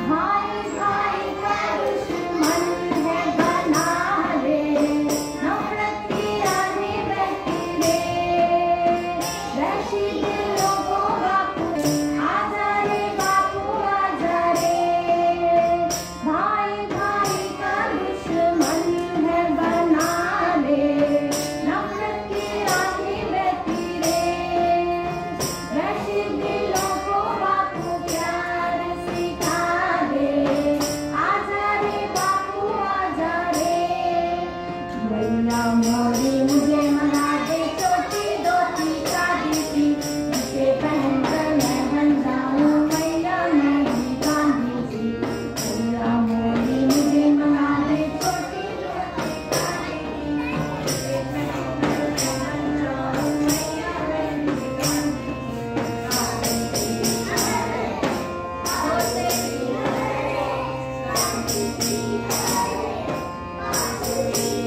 भाई भाई का दुश्मन है बना रे, नफरत की राहें बहती रे, वैशी दिलों को बापू आजा रे, बापू आजा रे, भाई भाई का दुश्मन है बना रे, नफरत की राहें बहती रे, वैशी दिलों को बापू प्यार सिखा दे, आजा रे बापू आजा रे, मैया मोरी मुझे मना दे, छोटी धोती शादी की उसे पहनकर मैं बन जाऊं मैया मेरी गांधी जी, मैया मोरी मुझे मना दे, छोटी धोती शादी की उसे पहनकर मैं बन जाऊं मैया मेरी गांधी जी, गांधी जी है, गांधी जी है, गांधी जी